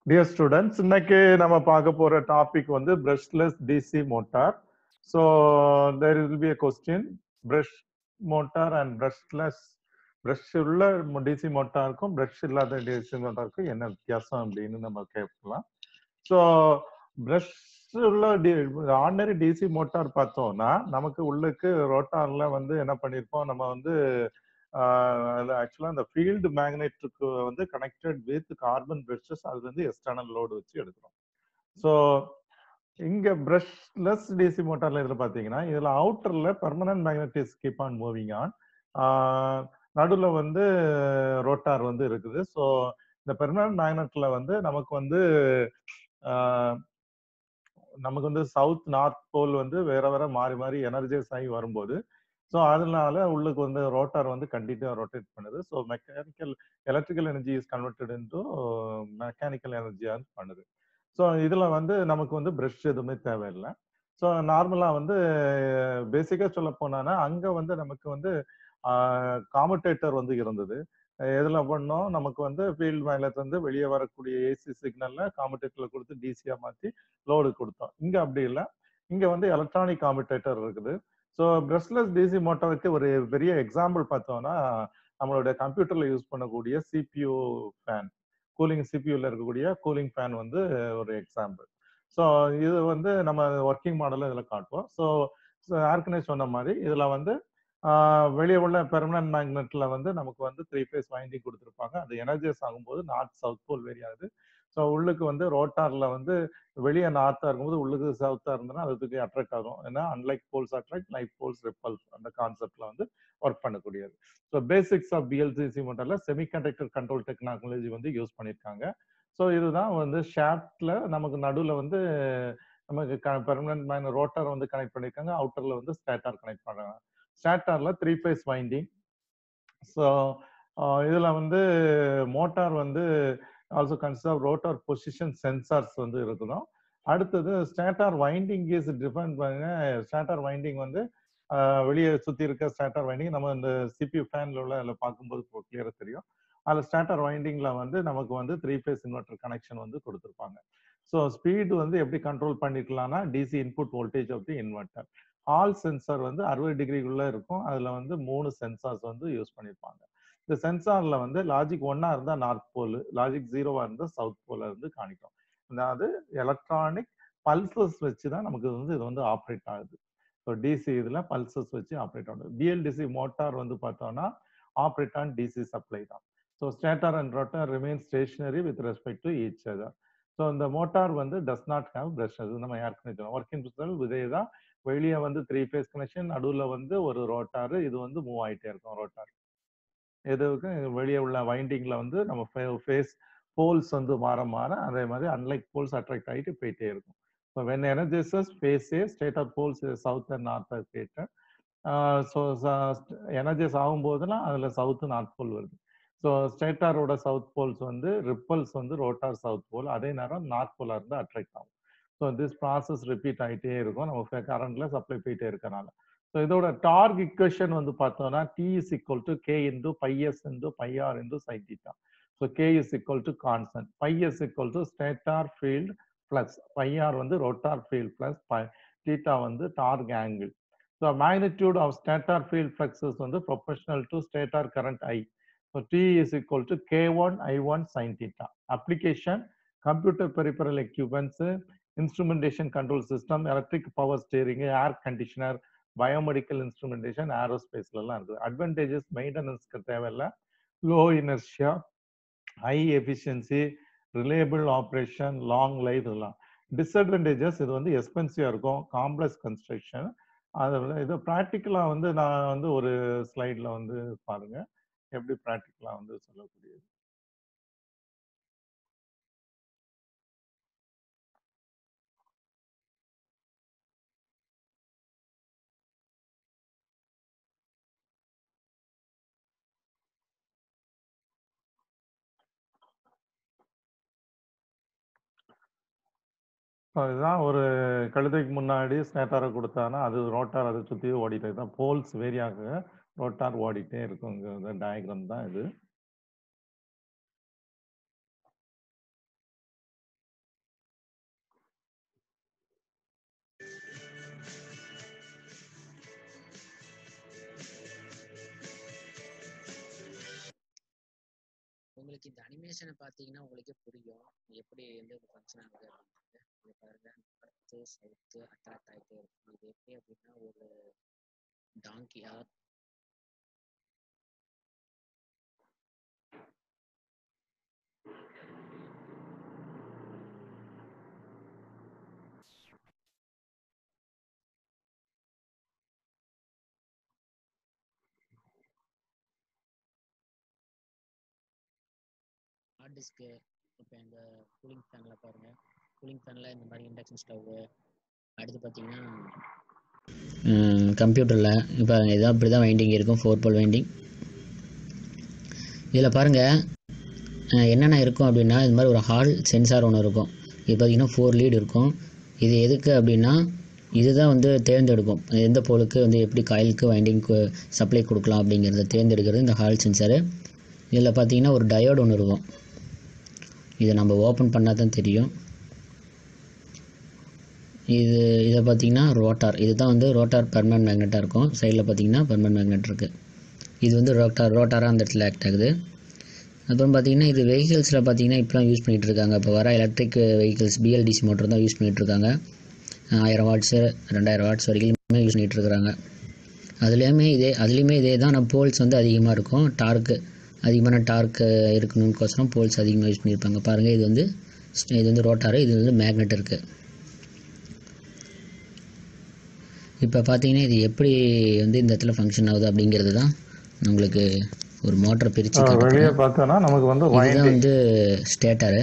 Dear students, இன்னைக்கு நம்ம பார்க்க போற டாபிக் வந்து brushless DC motor. So there will be a question, brush motor and brushless brush உள்ள DC மோட்டாருக்கும் brush இல்லாத DC மோட்டாருக்கும் என்ன வித்தியாசம் அப்படின்னு நம்ம கேட்கலாம். ஸோ பிரஷ் உள்ள ஆர்டினரி டிசி மோட்டார் பார்த்தோம்னா நமக்கு உள்ளுக்கு ரோட்டார்ல வந்து என்ன பண்ணியிருப்போம் நம்ம வந்து ஆக்சுவலா அந்த ஃபீல்டு மேக்னெட்டுக்கு வந்து கனெக்டட் வித் கார்பன் பிரஷஸ் அது வந்து எக்ஸ்டர்னல் லோடு வச்சு எடுக்கிறோம். ஸோ இங்க பிரஷ்லெஸ் டிசி மோட்டார்ல இதுல பாத்தீங்கன்னா இதுல அவுட்டர்ல permanent magnet is keep on moving on, நடுவில் வந்து ரோட்டார் வந்து இருக்குது. ஸோ இந்த பெர்மனன்ட் மேக்னெட்ல வந்து நமக்கு வந்து சவுத் நார்த் போல் வந்து வேற வேற மாறி மாறி எனர்ஜைஸ் ஆகி வரும்போது ஸோ அதனால உள்ளுக்கு வந்து ரோட்டார் வந்து கண்டினியூவா ரொட்டேட் பண்ணுது. So electrical energy is converted into mechanical எனர்ஜியா பண்ணுது. ஸோ இதுல வந்து நமக்கு வந்து பிரஷ் எதுவுமே தேவையில்லை. ஸோ நார்மலா வந்து பேசிக்கா சொல்ல போனா அங்க வந்து நமக்கு வந்து காமுடேட்டர் வந்து இருந்தது. எதுல பண்ணோம் நமக்கு வந்து ஃபீல்டு மேக்னெட் வந்து வெளியே வரக்கூடிய ஏசி சிக்னல்ல காமுடேட்டர்ல கொடுத்து டிசியா மாத்தி லோடு கொடுத்தோம். இங்க அப்படி இல்லை, இங்க வந்து எலக்ட்ரானிக் காமுடேட்டர் இருக்குது. ஸோ பிரஷ்லெஸ் டிசி மோட்டாருக்கு ஒரு பெரிய எக்ஸாம்பிள் பார்த்தோம்னா நம்மளுடைய கம்ப்யூட்டர்ல யூஸ் பண்ணக்கூடிய சிபியூ ஃபேன், கூலிங் சிபியூல இருக்கக்கூடிய கூலிங் ஃபேன் வந்து ஒரு எக்ஸாம்பிள். ஸோ இது வந்து நம்ம ஒர்க்கிங் மாடலில் இதில் காட்டுவோம். ஸோ ஏற்கனவே சொன்ன மாதிரி இதில் வந்து வெளியே உள்ள பெர்மனன்ட் மேக்னெட்ல வந்து நமக்கு வந்து 3 ஃபேஸ் வைண்டிங் கொடுத்துருப்பாங்க. அது எனர்ஜைஸ் ஆகும்போது நார்த் சவுத் போல் வேரி ஆகுது. ஸோ உள்ளுக்கு வந்து ரோட்டார்ல வந்து வெளியே நார்த்தா இருக்கும்போது உள்ளுக்கு சவுத்தா இருந்ததுன்னா அதுக்கு அட்ராக்ட் ஆகும். ஏன்னா unlike poles attract, like poles repels அந்த கான்செப்ட்ல வந்து ஒர்க் பண்ணக்கூடியது. ஸோ பேசிக்ஸ் ஆஃப் பிஎல்சிசி மோட்டார்ல செமிகண்டக்டர் கண்ட்ரோல் டெக்னாலஜி வந்து யூஸ் பண்ணியிருக்காங்க. ஸோ இதுதான் வந்து ஷாஃப்ட்ல நமக்கு நடுவில் வந்து நமக்கு பெர்மனன்ட் மேக்னெட் ரோட்டார் வந்து கனெக்ட் பண்ணியிருக்காங்க, அவுட்டர்ல வந்து ஸ்டேட்டார் கனெக்ட் பண்றாங்க. ஸ்டேட்டார்ல 3 ஃபேஸ் வைண்டிங். ஸோ இதுல வந்து மோட்டார் வந்து also consider rotor position sensors வந்து இருக்கணும். அடுத்தது ஸ்டேட்டார் வைண்டிங் இஸ் டிஃபைன் பண்ணுங்க. ஸ்டேட்டார் வைண்டிங் வந்து வெளியே சுத்தி இருக்க ஸ்டேட்டார் வைண்டிங் நம்ம இந்த சிபியூ ஃபேன்ல உள்ள அதில் பார்க்கும்போது கிளியரா தெரியும். அதில் ஸ்டேட்டார் வைண்டிங்ல வந்து நமக்கு வந்து 3 ஃபேஸ் இன்வெர்டர் கனெக்ஷன் வந்து கொடுத்துருப்பாங்க. ஸோ ஸ்பீடு வந்து எப்படி கண்ட்ரோல் பண்ணிக்கலாம்னா DC input voltage of the inverter. Hall sensor வந்து 60 டிகிரிக்குள்ள இருக்கும். அதுல வந்து 3 சென்சார்ஸ் வந்து யூஸ் பண்ணிருப்பாங்க. இந்த சென்சார்ல வந்து லாஜிக் 1 இருந்தா நார்த் போல், லாஜிக் 0 இருந்தா சவுத் போல இருந்து காணிக்கும். அதாவது எலக்ட்ரானிக் பல்சஸ் வச்சு தான் நமக்கு வந்து இது வந்து ஆப்ரேட் ஆகுது. ஸோ டிசி இதுல பல்சஸ் வச்சு ஆப்ரேட் ஆகுது. பிஎல்டிசி மோட்டார் வந்து பார்த்தோம்னா ஆப்ரேட் ஆன் டிசி சப்ளை தான். So stator and rotor remain stationary with respect to each other. So இந்த மோட்டார் வந்து டஸ் நாட் ஹேவ் பிரஷ். அது நம்ம ஏற்கனவே ஒர்க்கிங் பிரின்சிபல் இதே தான். வெளியே வந்து 3 ஃபேஸ் கனெக்ஷன், நடுவில் வந்து ஒரு ரோட்டார், இது வந்து மூவ் ஆகிட்டே இருக்கும் ரோட்டார். எதுக்கு வெளியே உள்ள வைண்டிங்ல வந்து நம்ம ஃபேஸ் போல்ஸ் வந்து மாற மாற அதே மாதிரி அன்லைக் போல்ஸ் அட்ராக்ட் ஆகிட்டு போயிட்டே இருக்கும். So when energises phase A set of poles south and north are created. So energise ஆகும்போதுலாம் அதில் சவுத் நார்த் போல் வருது. ஸோ ஸ்டேட்டாரோட சவுத் போல்ஸ் வந்து ரிப்பல்ஸ் வந்து ரோட்டார் சவுத் போல், அதே நேரம் நார்த் போலாக இருந்து அட்ராக்ட் ஆகும். ஸோ திஸ் ப்ராசஸ் ரிப்பீட் ஆகிட்டே இருக்கும் நம்ம கரண்ட்ல சப்ளை போயிட்டே இருக்கனால. ஸோ இதோட டார்க் இக்குவேஷன் வந்து பார்த்தோம்னா T is equal to K into pi S into pi R into sin theta. So K is equal to constant. Pi is equal to stator field plus pi R வந்து rotor field plus pi theta வந்து torque angle. So magnitude of stator field fluxes வந்து proportional to stator current I. So T is equal to K1 I1 sin theta. Application computer peripheral equipments, instrumentation control system, electric power steering, air conditioner, biomedical instrumentation, ஏரோஸ்பேஸ்லாம் இருக்குது. Advantages மெயின்டெனன்ஸ்க்கு தேவையில்லை, low inertia, high efficiency, reliable operation, long life இதெல்லாம். Disadvantages இது வந்து எக்ஸ்பென்சிவாக இருக்கும், complex construction. அதில் இது ப்ராக்டிக்கலாக வந்து நான் வந்து ஒரு ஸ்லைடில் வந்து பாருங்க எப்படி ப்ராக்டிக்கலாக வந்து சொல்லக்கூடியது. அதுதான் ஒரு கழுதைக்கு முன்னாடி ஸ்டேட்டாரை கொடுத்தானா அது ரோட்டார் அதை சுற்றி ஓடிட்டே தான், போல்ஸ் வேரியாக ரோட்டார் ஓடிட்டே இருக்குங்கிற டயக்ராம் தான் இது. உங்களுக்கு இந்த அனிமேஷனை பார்த்தீங்கன்னா உங்களுக்கே புரியும் எப்படி வந்து ஒரு ஃபங்க்ஷன் ஆகுது அப்படின்ட்டு. இங்க பாருங்க, நார்த்து சவுத்து அட்ராக்ட் ஆகிட்டே இருக்கும். இது எப்படி அப்படின்னா ஒரு டாங்கி ஹார்ட் டிஸ்க்கு. இப்போ இந்த கூலிங் ஃபேனில் பாருங்கள், கூலிங் ஃபேனில் இந்த மாதிரி இண்டக்ஷன் ஸ்டவ்வு. அடுத்து பார்த்தீங்கன்னா கம்ப்யூட்டரில் இப்போ இதான் அப்படி தான் வைண்டிங் இருக்கும், 4 போல் வைண்டிங். இதில் பாருங்கள் என்னென்ன இருக்கும் அப்படின்னா, இது மாதிரி ஒரு ஹால் சென்சார் ஒன்று இருக்கும். இது பார்த்திங்கன்னா 4 லீடு இருக்கும். இது எதுக்கு அப்படின்னா இதுதான் வந்து தேர்ந்தெடுக்கும் எந்த போலுக்கு வந்து எப்படி காயிலுக்கு வைண்டிங்க்கு சப்ளை கொடுக்கலாம் அப்படிங்கிறத தேர்ந்தெடுக்கிறது இந்த ஹால் சென்சாரு. இதில் பார்த்திங்கன்னா ஒரு டயோடு ஒன்று இருக்கும். இதை நம்ம ஓப்பன் பண்ணால் தான் தெரியும். இதை பார்த்திங்கன்னா ரோட்டார். இது தான் வந்து ரோட்டார் பெர்மனன்ட் மேக்னெட்டாக இருக்கும். சைடில் பார்த்திங்கன்னா பெர்மனன்ட் மேக்னெட் இருக்குது. இது வந்து ரோட்டாராக அந்த இடத்துல ஆக்ட் ஆகுது. அப்புறம் பார்த்திங்கன்னா இது வெஹிக்கிள்ஸில் பார்த்திங்கன்னா இப்போலாம் யூஸ் பண்ணிகிட்ருக்காங்க. இப்போ வர எலக்ட்ரிக் வெஹிக்கிள்ஸ் பிஎல்டிசி மோட்டர் தான் யூஸ் பண்ணிகிட்ருக்காங்க. 1000 வாட்ஸு 2000 வாட்ஸ் வரைக்குமே யூஸ் பண்ணிகிட்ருக்குறாங்க. அதுலேயுமே இதே தான். நம்ம போல்ஸ் வந்து அதிகமாக இருக்கும். அதிகமான டார்க்கு இருக்கணும்னுக்கோசரம் போல்ஸ் அதிகமாக யூஸ் பண்ணியிருப்பாங்க. பாருங்கள், இது வந்து ரோட்டாரு, இது வந்து மேக்னெட் இருக்குது. இப்போ பார்த்தீங்கன்னா இது எப்படி வந்து இந்த இடத்துல ஃபங்க்ஷன் ஆகுது அப்படிங்கிறது தான் உங்களுக்கு ஒரு மோட்டரை பிரித்து வெளியே பார்த்தோன்னா நமக்கு வந்து இதுதான் வந்து ஸ்டேட்டரு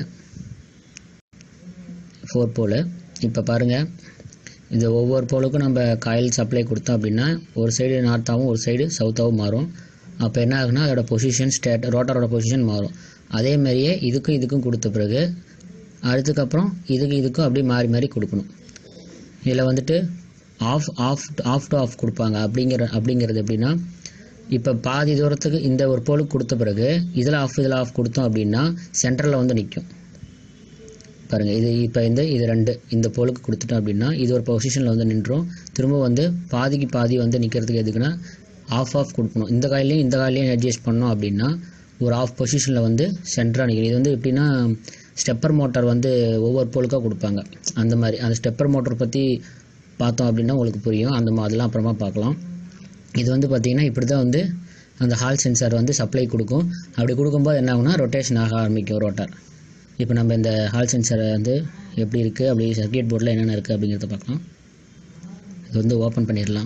4 போலு. இப்போ பாருங்கள், இந்த ஒவ்வொரு போலுக்கும் நம்ம காயில் சப்ளை கொடுத்தோம் அப்படின்னா ஒரு சைடு நார்த்தாகவும் ஒரு சைடு சவுத்தாகவும் மாறும். அப்போ என்ன ஆகுனா அதோட பொசிஷன் ரோட்டரோட பொசிஷன் மாறும். அதே மாதிரியே இதுக்கும் கொடுத்த பிறகு அதுக்கப்புறம் இதுக்கும் அப்படியே மாறி மாறி கொடுக்கணும். இதில் வந்துட்டு ஆஃப் டு ஆஃப் கொடுப்பாங்க. அப்படிங்கிறது எப்படின்னா, இப்போ பாதி தூரத்துக்கு இந்த ஒரு போலுக்கு கொடுத்த பிறகு இதில் ஆஃப் கொடுத்தோம் அப்படின்னா சென்டரில் வந்து நிற்கும். பாருங்கள், இப்போ இது 2 இந்த போலுக்கு கொடுத்துட்டோம் அப்படின்னா இது ஒரு பொசிஷனில் வந்து நின்றோம். திரும்ப வந்து பாதிக்கு பாதி வந்து நிற்கிறதுக்கு எதுக்குன்னா ஆஃப் கொடுக்கணும். இந்த காயிலையும் அட்ஜஸ்ட் பண்ணோம் அப்படின்னா ஒரு ஆஃப் பொசிஷனில் வந்து சென்டராக நிற்கும். இது வந்து எப்படின்னா ஸ்டெப்பர் மோட்டார் வந்து ஒவ்வொரு போலுக்காக கொடுப்பாங்க. அந்த மாதிரி அந்த ஸ்டெப்பர் மோட்டார் பற்றி பார்த்தோம் அப்படின்னா உங்களுக்கு புரியும். அதெல்லாம் அப்புறமா பார்க்கலாம். இது வந்து பார்த்திங்கன்னா இப்படி தான் வந்து அந்த ஹால் சென்சார் வந்து சப்ளை கொடுக்கும். அப்படி கொடுக்கும்போது என்ன ஆகுனா ரொட்டேஷன் ஆக ஆரம்பிக்கும் ரோட்டார். இப்போ நம்ம இந்த ஹால் சென்சாரை வந்து எப்படி இருக்குது, அப்படி சர்க்யூட் போர்டில் என்னென்ன இருக்குது அப்படிங்கிறத பார்க்கலாம். இது வந்து ஓப்பன் பண்ணிடலாம்.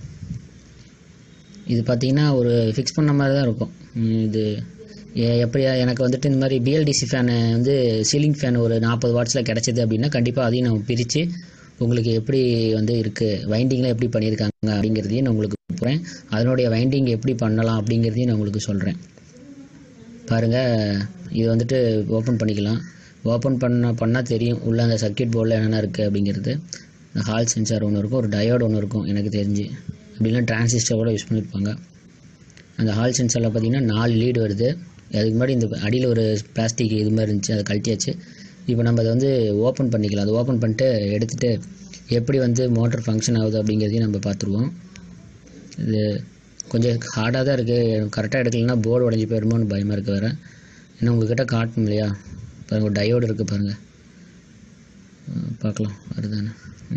இது பார்த்திங்கன்னா ஒரு ஃபிக்ஸ் பண்ண மாதிரி தான் இருக்கும். இது எப்படியா எனக்கு வந்துட்டு இந்த மாதிரி பிஎல்டிசி ஃபேனு வந்து சீலிங் ஃபேன் ஒரு 40 வாட்ஸில் கிடச்சிது அப்படின்னா கண்டிப்பாக அதையும் நம்ம பிரித்து உங்களுக்கு எப்படி வந்து இருக்குது, வைண்டிங்லாம் எப்படி பண்ணியிருக்காங்க அப்படிங்கிறதையும் நான் உங்களுக்கு போகிறேன். அதனுடைய வைண்டிங் எப்படி பண்ணலாம் அப்படிங்கிறதையும் நான் உங்களுக்கு சொல்கிறேன். பாருங்கள், இது வந்துட்டு ஓப்பன் பண்ணிக்கலாம். ஓப்பன் பண்ணால் தெரியும் உள்ளே அந்த சர்க்யூட் போர்டில் என்னென்ன இருக்குது அப்படிங்கிறது. ஹால் சென்சார் ஒன்று இருக்கும், ஒரு டயோடு ஒன்று இருக்கும் எனக்கு தெரிஞ்சு. அப்படின்னா டிரான்சிஸ்டர் கூட யூஸ் பண்ணியிருப்பாங்க. அந்த ஹால் சென்சாரில் பார்த்திங்கன்னா 4 லீடு வருது. அதுக்கு முன்னாடி இந்த அடியில் ஒரு பிளாஸ்டிக் இது மாதிரி இருந்துச்சு, அதை கழட்டியாச்சு. இப்போ நம்ம அதை வந்து ஓப்பன் பண்ணிக்கலாம். அதை ஓப்பன் பண்ணிட்டு எடுத்துகிட்டு எப்படி வந்து மோட்டர் ஃபங்க்ஷன் ஆகுது அப்படிங்கிறதையும் நம்ம பார்த்துருவோம். இது கொஞ்சம் ஹார்டாக தான் இருக்குது. கரெக்டாக எடுக்கலைன்னா போர்டு உடஞ்சி போயிடுமோன்னு பயமாக இருக்குது வேறு. ஏன்னா உங்கள்கிட்ட காட்டணும் இல்லையா. பாருங்கள், ஒரு டயோடு இருக்குது பாருங்கள். பார்க்கலாம் வருதானே.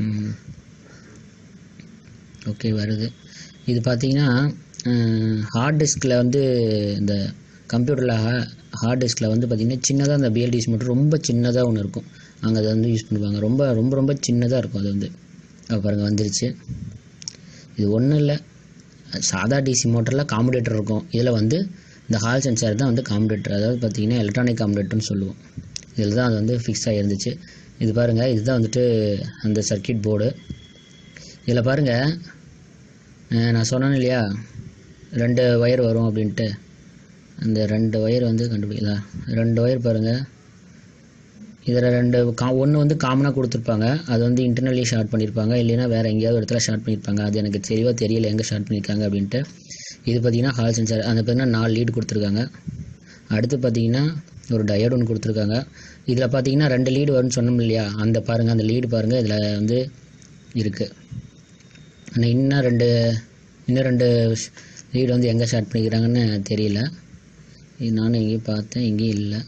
ஓகே, வருது. இது பார்த்திங்கன்னா ஹார்ட் டிஸ்கில் வந்து இந்த கம்ப்யூட்டரில் ஹார்ட் டிஸ்கில் வந்து பார்த்திங்கன்னா சின்னதாக அந்த பிஎல்டிசி மட்டும் ரொம்ப சின்னதாக ஒன்று இருக்கும். அங்கே அதை வந்து யூஸ் பண்ணுவாங்க. ரொம்ப ரொம்ப ரொம்ப சின்னதாக இருக்கும். அது வந்து பாருங்கள் வந்துருச்சு. இது ஒன்றும் இல்லை, சாதா டிசி மோட்டரில் காம்புடேட்டர் இருக்கும். இதில் வந்து இந்த ஹால் சென்சார் தான் வந்து காம்புடேட்டர். அதாவது பார்த்திங்கன்னா எலக்ட்ரானிக் காம்புடேட்டர்னு சொல்லுவோம். இதில் தான் அது வந்து ஃபிக்ஸ் ஆகிருந்துச்சு. இது பாருங்கள், இதுதான் வந்துட்டு அந்த சர்க்யூட் போர்டு. இதில் பாருங்கள், நான் சொன்னேன் இல்லையா 2 ஒயர் வரும் அப்படின்ட்டு. அந்த 2 ஒயர் வந்து கண்டுபிடிக்கலாம். 2 ஒயர் பாருங்கள். இதில் ஒன்று வந்து காமனாக கொடுத்துருப்பாங்க. அது வந்து இன்டர்னலி ஷார்ட் பண்ணியிருப்பாங்க, இல்லைன்னா வேறு எங்கேயாவது இடத்துல ஷார்ட் பண்ணியிருப்பாங்க. அது எனக்கு தெரியல எங்கே ஷார்ட் பண்ணியிருக்காங்க அப்படின்ட்டு. இது பார்த்திங்கன்னா ஹால் சென்சார். அந்த பார்த்திங்கன்னா 4 லீடு கொடுத்துருக்காங்க. அடுத்து பார்த்திங்கன்னா ஒரு டயோடு ஒன்று கொடுத்துருக்காங்க. இதில் பார்த்திங்கன்னா 2 லீடு வரும்னு சொன்னோம் இல்லையா. அந்த பாருங்கள், அந்த லீடு பாருங்கள் இதில் வந்து இருக்குது. ஆனால் இன்னும் ரெண்டு லீடு வந்து எங்கே ஷார்ட் பண்ணிக்கிறாங்கன்னு தெரியல. நானும் எங்கேயும் பார்த்தேன், எங்கேயும் இல்லை.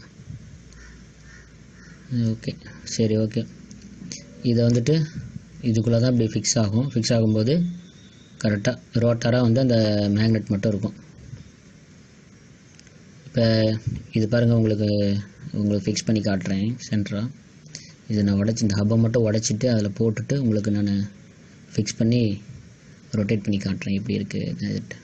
ஓகே, சரி, ஓகே. இதை வந்துட்டு இதுக்குள்ளே தான் இப்படி ஃபிக்ஸ் ஆகும். ஃபிக்ஸ் ஆகும்போது கரெக்டாக ரோட்டராக வந்து அந்த மேக்னெட் மட்டும் இருக்கும். இப்போ இது பாருங்கள், உங்களுக்கு ஃபிக்ஸ் பண்ணி காட்டுறேன் சென்டராக. இதை நான் இந்த ஹப்பை மட்டும் உடச்சிட்டு அதில் போட்டுட்டு உங்களுக்கு நான் ஃபிக்ஸ் பண்ணி ரொட்டேட் பண்ணி காட்டுறேன் எப்படி இருக்குது.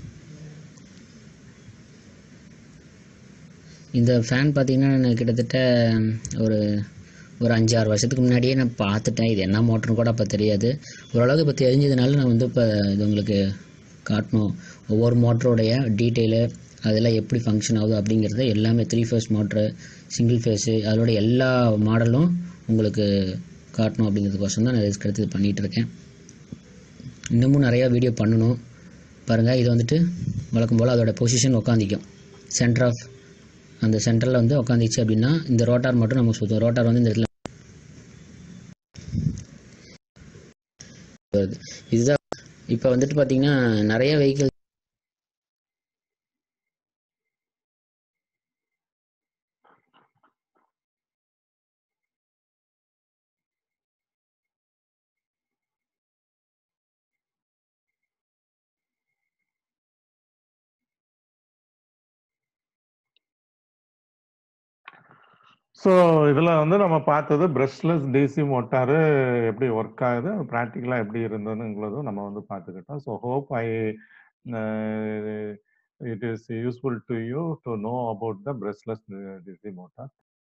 இந்த ஃபேன் பார்த்திங்கன்னா நான் கிட்டத்தட்ட ஒரு 5-6 வருஷத்துக்கு முன்னாடியே நான் பார்த்துட்டேன். இது என்ன மோட்டர்னு கூட அப்போ தெரியாது. ஓரளவுக்கு இப்போ தெரிஞ்சதுனால நான் வந்து இப்போ இது உங்களுக்கு காட்டணும். ஒவ்வொரு மோட்டரோடைய டீட்டெயிலு, அதெல்லாம் எப்படி ஃபங்க்ஷன் ஆகுது அப்படிங்கிறத எல்லாமே 3 ஃபேஸ் மோட்ரு, சிங்கிள் ஃபேஸு, அதோட எல்லா மாடலும் உங்களுக்கு காட்டணும் அப்படிங்கிறதுக்கோசம் தான் நான் ரிஸ்க் எடுத்து இது பண்ணிகிட்ருக்கேன். இன்னமும் நிறையா வீடியோ பண்ணணும். பாருங்கள், இது வந்துட்டு வழக்கம் போல் அதோட பொசிஷன் உட்காந்திக்கும். அந்த சென்டரில் வந்து உட்காந்துச்சு அப்படின்னா இந்த ரோட்டார் மட்டும் நம்ம சுற்றும். ரோட்டார் வந்து இந்த இடத்துல வருது. இதுதான் இப்போ வந்துட்டு பார்த்தீங்கன்னா நிறைய வெஹிக்கிள் ஸோ இதில் வந்து நம்ம பார்த்தது பிரஷ்லெஸ் டிசி மோட்டாரு எப்படி ஒர்க் ஆகுது, ப்ராக்டிக்கலாக எப்படி இருந்ததுங்கிறதும் நம்ம வந்து பார்த்துக்கிட்டோம். So hope it is useful to you to know about the brushless DC motor.